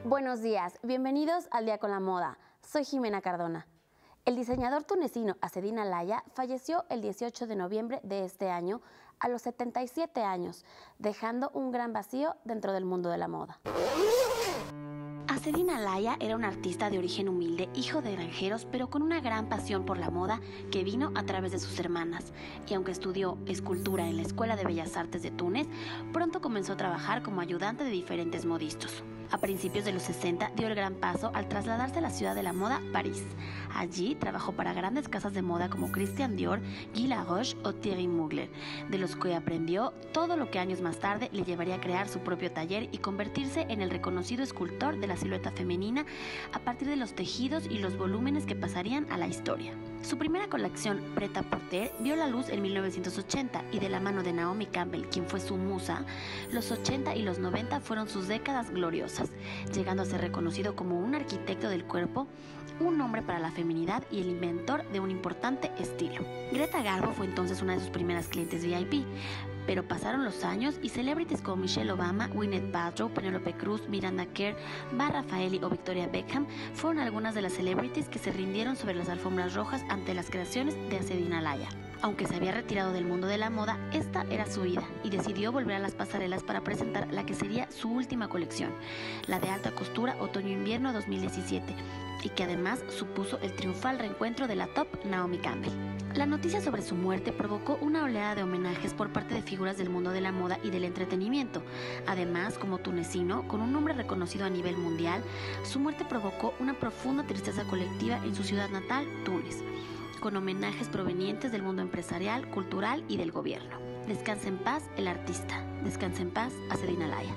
Buenos días, bienvenidos al Día con la Moda. Soy Jimena Cardona. El diseñador tunecino Azzedine Alaïa falleció el 18 de noviembre de este año a los 77 años, dejando un gran vacío dentro del mundo de la moda. Azzedine Alaïa era un artista de origen humilde, hijo de granjeros, pero con una gran pasión por la moda que vino a través de sus hermanas. Y aunque estudió escultura en la Escuela de Bellas Artes de Túnez, pronto comenzó a trabajar como ayudante de diferentes modistos. A principios de los 60 dio el gran paso al trasladarse a la ciudad de la moda, París. Allí trabajó para grandes casas de moda como Christian Dior, Guy Laroche o Thierry Mugler, de los que aprendió todo lo que años más tarde le llevaría a crear su propio taller y convertirse en el reconocido escultor de la silueta femenina a partir de los tejidos y los volúmenes que pasarían a la historia. Su primera colección, Pret-à-Porter, vio la luz en 1980 y de la mano de Naomi Campbell, quien fue su musa, los 80 y los 90 fueron sus décadas gloriosas, llegando a ser reconocido como un arquitecto del cuerpo, un hombre para la feminidad y el inventor de un importante estilo. Greta Garbo fue entonces una de sus primeras clientes VIP, pero pasaron los años y celebrities como Michelle Obama, Gwyneth Paltrow, Penélope Cruz, Miranda Kerr, Bar Raffaelli o Victoria Beckham fueron algunas de las celebrities que se rindieron sobre las alfombras rojas ante las creaciones de Azzedine Alaïa. Aunque se había retirado del mundo de la moda, esta era su vida y decidió volver a las pasarelas para presentar la que sería su última colección, la de alta costura Otoño-Invierno 2017, y que además supuso el triunfal reencuentro de la top Naomi Campbell. La noticia sobre su muerte provocó una oleada de homenajes por parte de figuras del mundo de la moda y del entretenimiento. Además, como tunecino, con un nombre reconocido a nivel mundial, su muerte provocó una profunda tristeza colectiva en su ciudad natal, Túnez, con homenajes provenientes del mundo empresarial, cultural y del gobierno. Descansa en paz el artista. Descansa en paz Azzedine Alaïa.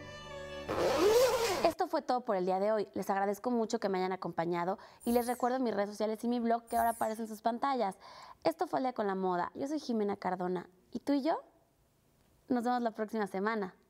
Esto fue todo por el día de hoy. Les agradezco mucho que me hayan acompañado y les recuerdo mis redes sociales y mi blog que ahora aparecen en sus pantallas. Esto fue el Día con la Moda. Yo soy Jimena Cardona. ¿Y tú y yo? Nos vemos la próxima semana.